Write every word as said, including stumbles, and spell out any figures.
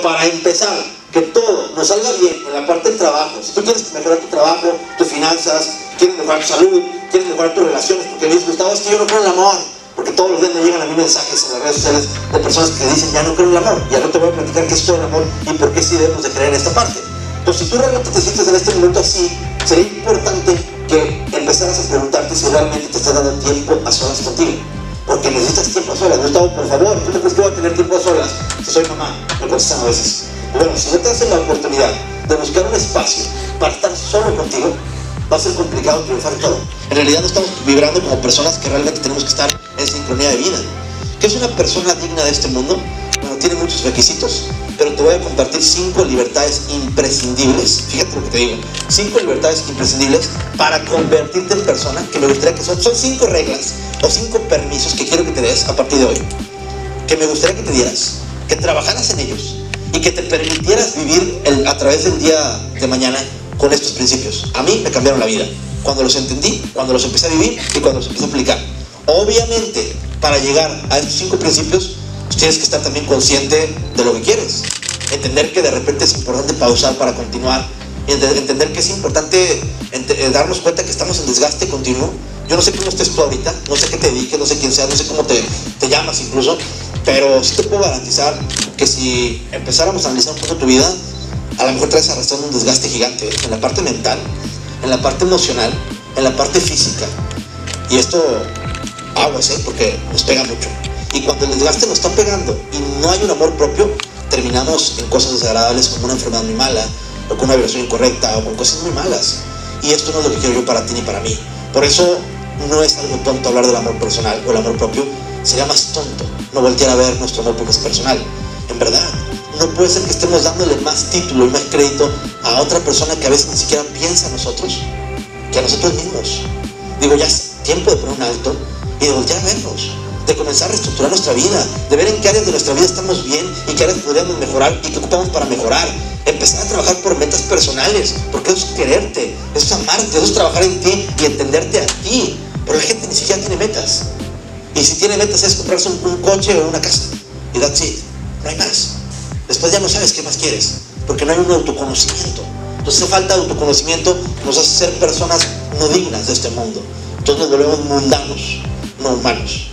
Pero para empezar, que todo nos salga bien en la parte del trabajo. Si tú quieres mejorar tu trabajo, tus finanzas, quieres mejorar tu salud, quieres mejorar tus relaciones, porque me dices, Gustavo, es que yo no creo en el amor, porque todos los días me llegan a mí mensajes en las redes sociales de personas que dicen, ya no creo en el amor, y ahora te voy a platicar qué es todo el amor y por qué sí debemos de creer en esta parte. Entonces, si tú realmente te sientes en este momento así, sería importante que empezaras a preguntarte si realmente te estás dando tiempo a solas contigo, porque necesitas tiempo a solas. Gustavo, por favor, ¿tú te crees que voy a tener tiempo a solas si soy mamá? Me contestan a veces. Bueno, si no te haces la oportunidad de buscar un espacio para estar solo contigo, va a ser complicado triunfar todo. En realidad no estamos vibrando como personas que realmente tenemos que estar en sincronía de vida. ¿Qué es una persona digna de este mundo? Bueno, tiene muchos requisitos, pero te voy a compartir cinco libertades imprescindibles. Fíjate lo que te digo, cinco libertades imprescindibles para convertirte en persona, que me gustaría que son, son cinco reglas o cinco permisos que quiero que te des a partir de hoy, que me gustaría que te dieras, que trabajaras en ellos y que te permitieras vivir el, a través del día de mañana con estos principios. A mí me cambiaron la vida cuando los entendí, cuando los empecé a vivir y cuando los empecé a aplicar. Obviamente, para llegar a estos cinco principios, pues tienes que estar también consciente de lo que quieres, entender que de repente es importante pausar para continuar, y entender que es importante darnos cuenta que estamos en desgaste continuo. Yo no sé cómo estés tú ahorita, no sé qué te dediques, no sé quién seas, no sé cómo te, te llamas incluso, pero sí te puedo garantizar que si empezáramos a analizar un poco tu vida, a lo mejor traes arrastrando un desgaste gigante, ¿eh? En la parte mental, en la parte emocional, en la parte física. Y esto, aguas, ¿eh? Porque nos pega mucho. Y cuando el desgaste nos está pegando y no hay un amor propio, terminamos en cosas desagradables como una enfermedad muy mala, o con una vibración incorrecta, o con cosas muy malas. Y esto no es lo que quiero yo para ti ni para mí. Por eso no es algo tonto hablar del amor personal o el amor propio. Sería más tonto no voltear a ver nuestro amor propio personal. En verdad, no puede ser que estemos dándole más título y más crédito a otra persona que a veces ni siquiera piensa en nosotros que a nosotros mismos. Digo, ya es tiempo de poner un alto y de voltear a vernos, de comenzar a reestructurar nuestra vida, de ver en qué áreas de nuestra vida estamos bien y qué áreas podríamos mejorar y qué ocupamos para mejorar. Empezar a trabajar por metas personales, porque eso es quererte, eso es amarte, eso es trabajar en ti y entenderte a ti. Pero la gente ni siquiera tiene metas, y si tiene metas es comprarse un, un coche o una casa, y that's it, no hay más. Después ya no sabes qué más quieres, porque no hay un autoconocimiento. Entonces, esa falta de autoconocimiento nos hace ser personas no dignas de este mundo. Entonces nos volvemos mundanos, no humanos.